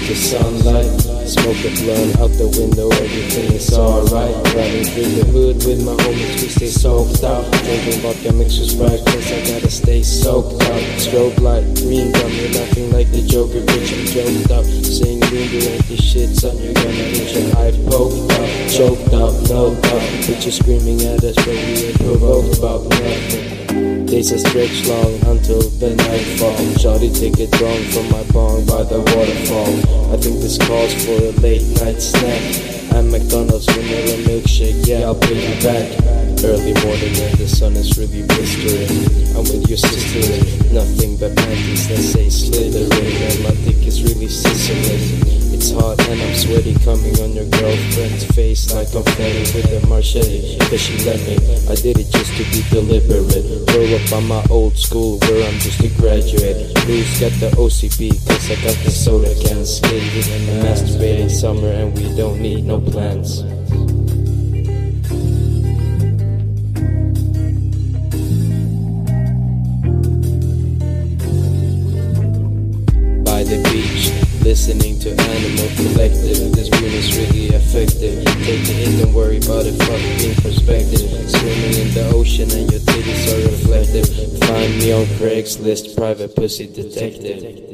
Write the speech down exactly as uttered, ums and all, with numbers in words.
the sunlight. Smoke a blunt out the window, everything is alright. Riding through the hood with my homies, we stay soaked out. Drinking vodka mixed with Sprite, cause I gotta stay soaked out. Strobe light, green gum, you're laughing like the Joker, bitch, I'm joked out. Saying you do empty shit, son, you're gonna get your eye poked out. Choked out, no doubt, bitches screaming at us, but we ain't provoked about nothing. Days are stretched long until the nightfall. Shawty take it wrong from my bong by the waterfall. I think this calls for a late night snack. I'm McDonald's vanilla milkshake, yeah, I'll pay you back. Early morning when the sun is really blistering. I'm with your sister, nothing but panties that say slithering. And my dick is really sizzling. It's hot and I'm sweaty, coming on your girlfriend's face like confetti with a machete, cause she let me. I did it just to be deliberate. Grow up on my old school where I'm just a graduate. Who's got the O C B, cause I got the soda can. Skating and masturbating summer and we don't need no plans. By the beach, listening to Animal Collective. This room is really effective. Take the hit, don't worry about it, fuck being perspective. Swimming in the ocean and your titties are reflective. Find me on Craigslist, private pussy detective.